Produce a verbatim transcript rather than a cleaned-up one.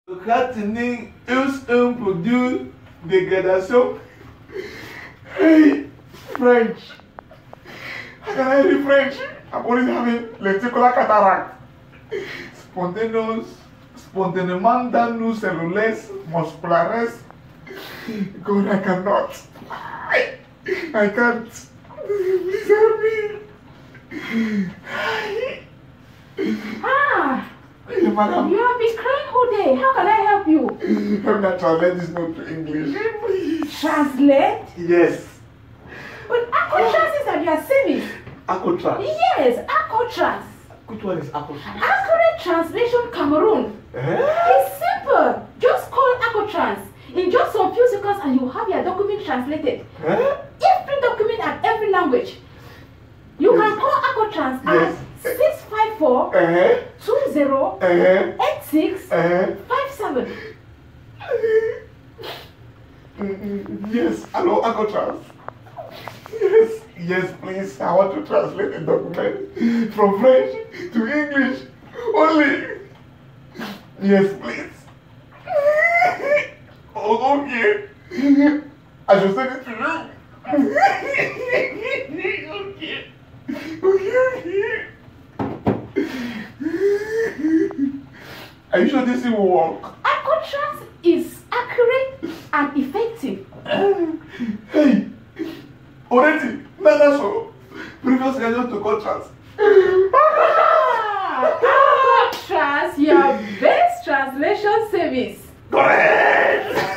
Retenir un produit dégradation. Hey, French. How can I read French? I'm only having lenticular cataract. Spontaneous, spontanément dans nous cellulaires musculaires. God, I cannot. I, I can't. Please help me. Ah! Hey, madam. You have been crying all day. How can I help you? Help me translate this note to English. Please. Translate? Yes. But ACUTRANS is at your service. ACUTRANS? Yes, ACUTRANS. Which one is ACUTRANS? Accurate translation Cameroon. Eh? It's simple. Just call ACUTRANS. In just some few seconds and you have your document translated. Eh? Every document and every language. You yes. can call ACUTRANS yes. at six five four, uh-huh. two zero, uh-huh. eight six, uh-huh. five seven. Yes, hello ACUTRANS. Yes, yes, please. I want to translate the document from French to English only. Yes, please. Oh, okay. I should send it to you. Okay. Okay, okay. Are you sure this thing will work? ACUTRANS is accurate and effective. Hey, already, no, that's so. Previous schedule to contrast. Ah, ACUTRANS, your best translation service. Correct!